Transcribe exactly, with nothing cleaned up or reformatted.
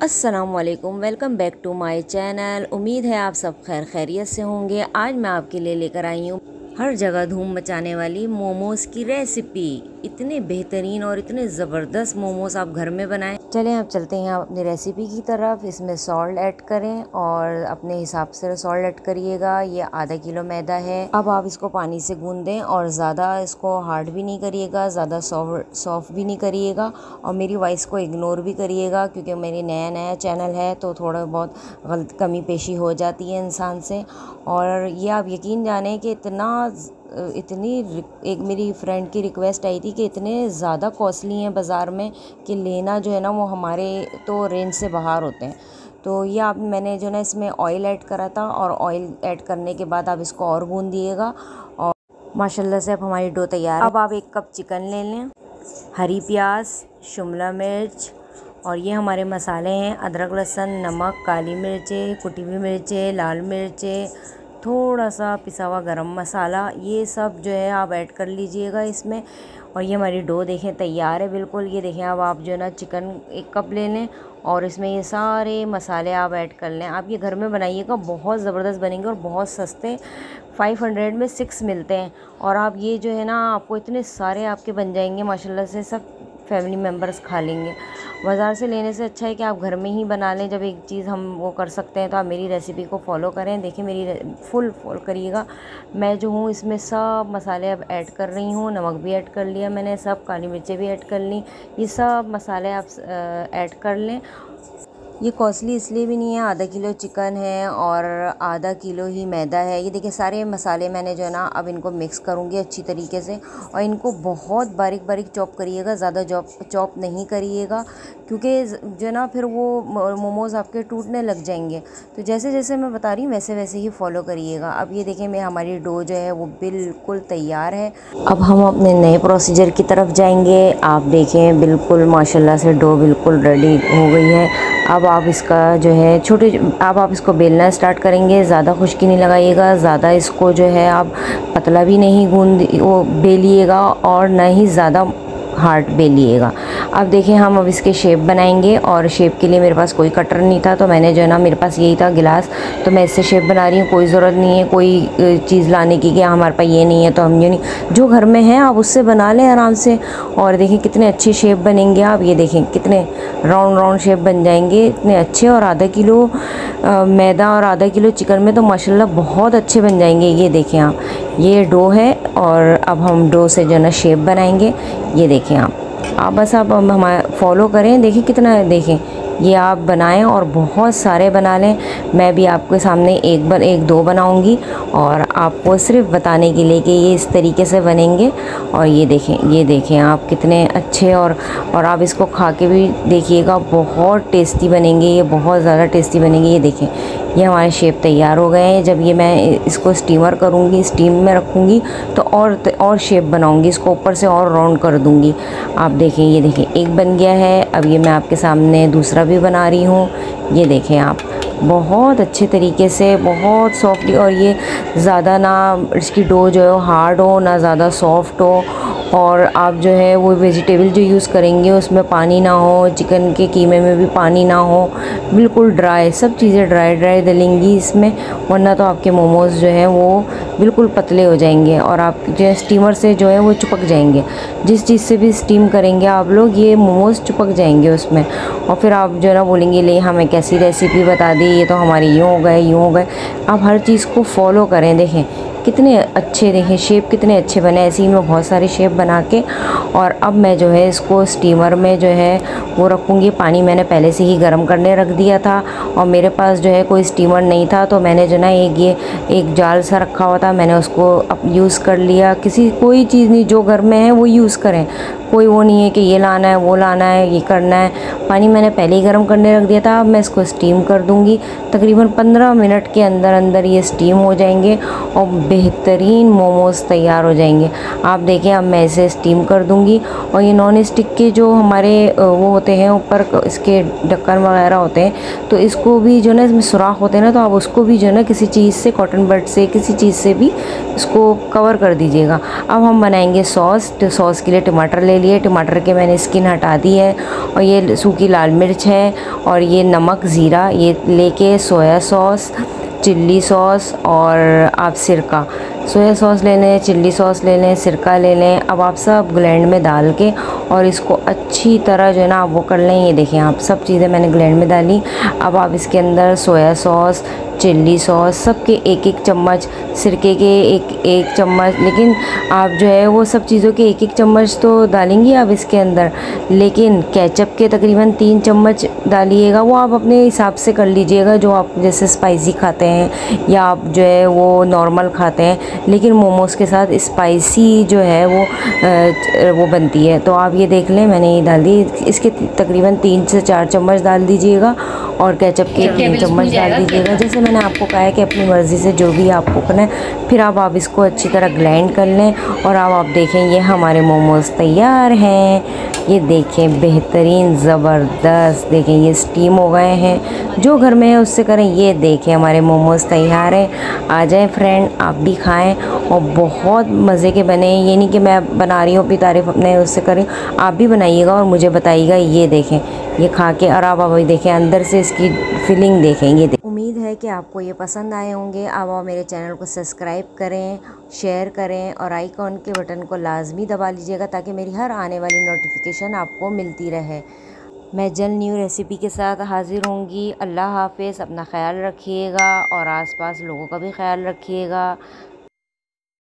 अस्सलामुअलैकुम, welcome back to my channel. उम्मीद है आप सब खैर खैरियत से होंगे। आज मैं आपके लिए लेकर आई हूँ हर जगह धूम मचाने वाली मोमोज़ की रेसिपी। इतने बेहतरीन और इतने ज़बरदस्त मोमोज़ आप घर में बनाएं। चलें अब चलते हैं अपनी रेसिपी की तरफ। इसमें सॉल्ट ऐड करें और अपने हिसाब से सॉल्ट ऐड करिएगा। ये आधा किलो मैदा है। अब आप इसको पानी से गूंद दें और ज़्यादा इसको हार्ड भी नहीं करिएगा, ज़्यादा सॉफ्ट सॉफ्ट भी नहीं करिएगा। और मेरी वॉइस को इग्नोर भी करिएगा क्योंकि मेरी नया नया चैनल है तो थोड़ा बहुत गलत कमी पेशी हो जाती है इंसान से। और ये आप यकीन जानें कि इतना इतनी एक मेरी फ्रेंड की रिक्वेस्ट आई थी कि इतने ज़्यादा कॉस्टली हैं बाज़ार में कि लेना जो है ना वो हमारे तो रेंज से बाहर होते हैं। तो ये आप मैंने जो ना इसमें ऑयल ऐड करा था और ऑयल ऐड करने के बाद आप इसको और गूंद दिएगा और माशाल्लाह से अब हमारी डो तैयार है। अब आप एक कप चिकन ले लें, हरी प्याज, शिमला मिर्च और ये हमारे मसाले हैं अदरक, लहसुन, नमक, काली मिर्चें, कुटी हुई मिर्चें, लाल मिर्चें, थोड़ा सा पिसा हुआ गरम मसाला, ये सब जो है आप ऐड कर लीजिएगा इसमें। और ये हमारी डो देखें तैयार है बिल्कुल। ये देखें अब आप जो है ना चिकन एक कप ले लें और इसमें ये सारे मसाले आप ऐड कर लें। आप ये घर में बनाइएगा, बहुत ज़बरदस्त बनेंगे और बहुत सस्ते, फाइव हंड्रेड में सिक्स मिलते हैं। और आप ये जो है ना आपको इतने सारे आपके बन जाएंगे माशाल्लाह से, सब फैमिली मेम्बर्स खा लेंगे। बाज़ार से लेने से अच्छा है कि आप घर में ही बना लें। जब एक चीज़ हम वो कर सकते हैं तो आप मेरी रेसिपी को फॉलो करें। देखिए मेरी फुल फॉलो करिएगा। मैं जो हूँ इसमें सब मसाले अब ऐड कर रही हूँ, नमक भी ऐड कर लिया मैंने, सब काली मिर्चें भी ऐड कर ली। ये सब मसाले आप ऐड कर लें। ये कॉस्टली इसलिए भी नहीं है, आधा किलो चिकन है और आधा किलो ही मैदा है। ये देखिए सारे मसाले मैंने जो है ना अब इनको मिक्स करूँगी अच्छी तरीके से और इनको बहुत बारीक बारीक चॉप करिएगा, ज़्यादा चॉप चॉप नहीं करिएगा क्योंकि जो है ना फिर वो मोमोज़ आपके टूटने लग जाएंगे। तो जैसे जैसे मैं बता रही हूँ वैसे वैसे ही फॉलो करिएगा। अब ये देखें मैं हमारी डो जो है वो बिल्कुल तैयार है। अब हम अपने नए प्रोसीजर की तरफ जाएंगे। आप देखें बिल्कुल माशाल्लाह से डो बिल्कुल रेडी हो गई है। अब आप इसका जो है छोटे अब आप इसको बेलना स्टार्ट करेंगे। ज़्यादा खुश्की नहीं लगाइएगा, ज़्यादा इसको जो है आप पतला भी नहीं गूंद वो बेलिएगा और ना ही ज़्यादा हार्ड बेलिएगा। अब देखिए हम अब इसके शेप बनाएंगे और शेप के लिए मेरे पास कोई कटर नहीं था तो मैंने जो है ना मेरे पास यही था गिलास, तो मैं इससे शेप बना रही हूँ। कोई ज़रूरत नहीं है कोई चीज़ लाने की कि हमारे पास ये नहीं है तो हम ये नहीं, जो घर में है आप उससे बना लें आराम से। और देखिए कितने अच्छे शेप बनेंगे। आप ये देखें कितने राउंड राउंड शेप बन जाएंगे, इतने अच्छे। और आधा किलो मैदा और आधा किलो चिकन में तो माशाल्लाह बहुत अच्छे बन जाएंगे। ये देखें आप, ये डो है और अब हम डो से जो है ना शेप बनाएंगे। ये देखें आप आप बस आप हमारा फॉलो करें। देखिए कितना, देखें ये आप बनाएं और बहुत सारे बना लें। मैं भी आपके सामने एक बार एक दो बनाऊंगी और आपको सिर्फ बताने के लिए कि ये इस तरीके से बनेंगे। और ये देखें ये देखें आप कितने अच्छे और और आप इसको खा के भी देखिएगा, बहुत टेस्टी बनेंगे ये, बहुत ज़्यादा टेस्टी बनेंगे। ये देखें ये हमारे शेप तैयार हो गए हैं। जब ये मैं इसको स्टीमर करूँगी, स्टीम में रखूँगी तो और और शेप बनाऊँगी, इसको ऊपर से और राउंड कर दूँगी। आप देखें ये देखें एक बन गया है। अब ये मैं आपके सामने दूसरा भी बना रही हूँ। ये देखें आप बहुत अच्छे तरीके से, बहुत सॉफ्टली। और ये ज़्यादा ना इसकी डो जो है हार्ड हो ना ज़्यादा सॉफ्ट हो। और आप जो है वो वेजिटेबल जो यूज़ करेंगे उसमें पानी ना हो, चिकन के कीमे में भी पानी ना हो, बिल्कुल ड्राई, सब चीज़ें ड्राई ड्राई डलेंगी इसमें, वरना तो आपके मोमोज़ जो हैं वो बिल्कुल पतले हो जाएंगे और आप जो है स्टीमर से जो है वो चिपक जाएंगे। जिस चीज़ से भी स्टीम करेंगे आप लोग ये मोमोज़ चिपक जाएंगे उसमें। और फिर आप जो है ना बोलेंगे ले हमें कैसी रेसिपी बता दी, ये तो हमारे यूँ हो गए यूँ हो गए। आप हर चीज़ को फॉलो करें। देखें कितने अच्छे, देखें शेप कितने अच्छे बने। ऐसे ही मैं बहुत सारे शेप बना के और अब मैं जो है इसको स्टीमर में जो है वो रखूँगी। पानी मैंने पहले से ही गर्म करने रख दिया था और मेरे पास जो है कोई स्टीमर नहीं था तो मैंने जो ना एक ये एक जाल सा रखा हुआ था, मैंने उसको अब यूज़ कर लिया। किसी कोई चीज़ नहीं, जो घर में है वो यूज़ करें, कोई वो नहीं है कि ये लाना है वो लाना है ये करना है। पानी मैंने पहले ही गर्म करने रख दिया था। अब मैं इसको स्टीम कर दूँगी। तकरीबन पंद्रह मिनट के अंदर अंदर ये स्टीम हो जाएंगे और बेहतरीन मोमोज़ तैयार हो जाएंगे। आप देखें अब मैं इसे स्टीम कर दूँगी। और ये नॉन स्टिक के जो हमारे वो होते हैं ऊपर इसके ढक्कन वगैरह होते हैं तो इसको भी जो ना इसमें सुराख होते हैं ना, तो आप उसको भी जो है ना किसी चीज़ से, कॉटन बड से, किसी चीज़ से भी इसको कवर कर दीजिएगा। अब हम बनाएंगे सॉस। तो सॉस के लिए टमाटर ले लिए टमाटर के मैंने स्किन हटा दी है, और ये सूखी लाल मिर्च है, और ये नमक ज़ीरा ये लेके सोया सॉस, चिल्ली सॉस और आप सिरका, सोया सॉस ले लें, चिल्ली सॉस ले लें, सिरका ले लें। अब आप सब ब्लेंड में डाल के और इसको अच्छी तरह जो है ना आप वो कर लें। ये देखें आप सब चीज़ें मैंने ब्लेंड में डाली। अब आप इसके अंदर सोया सॉस, चिल्ली सॉस सबके एक एक चम्मच, सिरके के एक एक चम्मच, लेकिन आप जो है वो सब चीज़ों के एक एक चम्मच तो डालेंगी आप इसके अंदर, लेकिन केचप के तकरीबन तीन चम्मच डालिएगा। वो आप अपने हिसाब से कर लीजिएगा, जो आप जैसे स्पाइसी खाते हैं या आप जो है वो नॉर्मल खाते हैं, लेकिन मोमोज़ के साथ स्पाइसी जो है वो आ, वो बनती है। तो आप ये देख लें मैंने ये डाल दी, इसके तकरीबन तीन से चार चम्मच डाल दीजिएगा, और केचप के तीन चम्मच डाल दीजिएगा। जैसे मैंने आपको कहा है कि अपनी मर्ज़ी से जो भी आपको करना है। फिर आप आप इसको अच्छी तरह ग्राइंड कर लें, और अब आप देखें ये हमारे मोमोज़ तैयार हैं। ये देखें बेहतरीन ज़बरदस्त, देखें ये स्टीम हो गए हैं। जो घर में है उससे करें। ये देखें हमारे मोमोज़ तैयार हैं। आ जाएं फ्रेंड, आप भी खाएं, और बहुत मज़े के बने। ये नहीं कि मैं बना रही हूँ अपनी तारीफ़ अपने उससे करें, आप भी बनाइएगा और मुझे बताइएगा। ये देखें ये खा के, और आप अभी देखें अंदर से इसकी फीलिंग देखेंगे। उम्मीद है कि आपको ये पसंद आए होंगे। अब आप मेरे चैनल को सब्सक्राइब करें, शेयर करें, और आइकॉन के बटन को लाजमी दबा लीजिएगा ताकि मेरी हर आने वाली नोटिफिकेशन आपको मिलती रहे। मैं जल्द न्यू रेसिपी के साथ हाज़िर होंगी। अल्लाह हाफ़िज़, अपना ख्याल रखिएगा और आसपास लोगों का भी ख्याल रखिएगा।